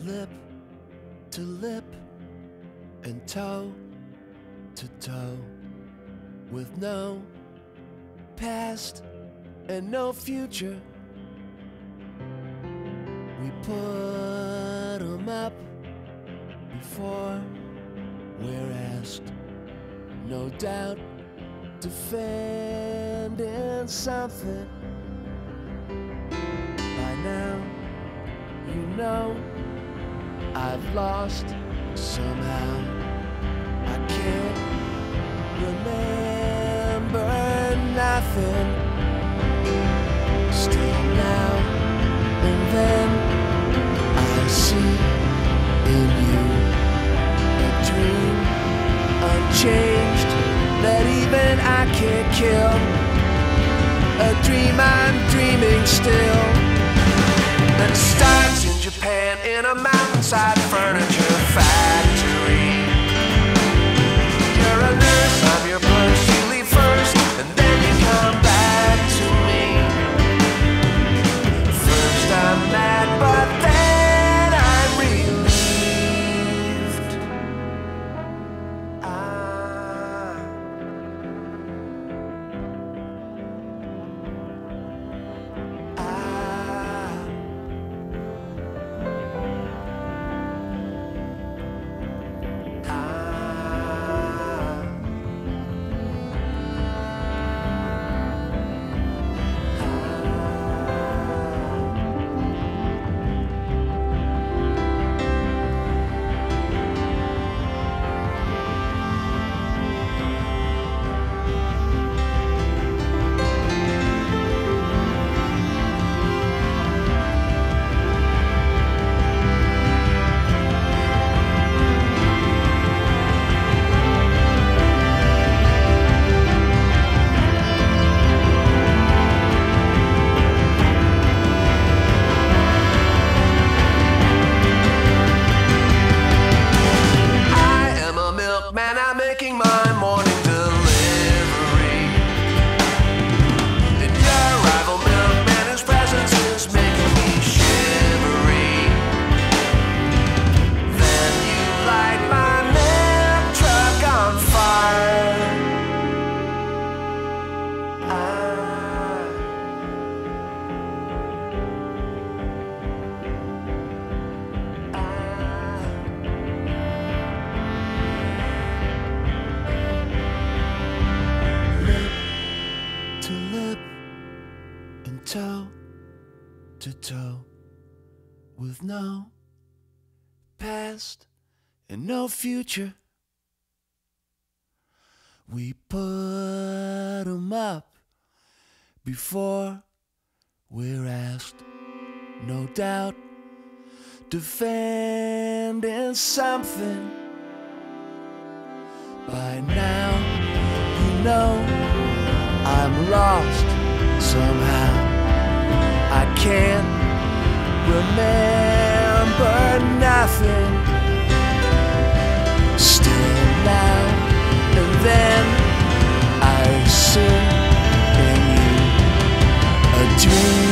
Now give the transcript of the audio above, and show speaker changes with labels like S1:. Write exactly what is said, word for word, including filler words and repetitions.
S1: lip to lip and toe to toe, with no past and no future. We put 'em up before we're asked, no doubt defending something. By now, you know I've lost somehow. I can't remember nothing. Still now and then I see in you a dream unchanged that even I can't kill. A dream I'm dreaming still. And it starts in Japan in a mountainside furniture factory. You're a nurse, I'm your purse, you leave first and then you come back to me. First I'm mad but then I'm relieved. Ah. Ah. Man, I'm making my morning delivery. And your rival milkman whose presence is making me shivery. Then you light my milk truck on fire. Toe to toe, with no past and no future. We put 'em up before we're asked, no doubt defending something. By now, you know I'm lost somehow. I can't remember nothing. Still now and then I see in you a dream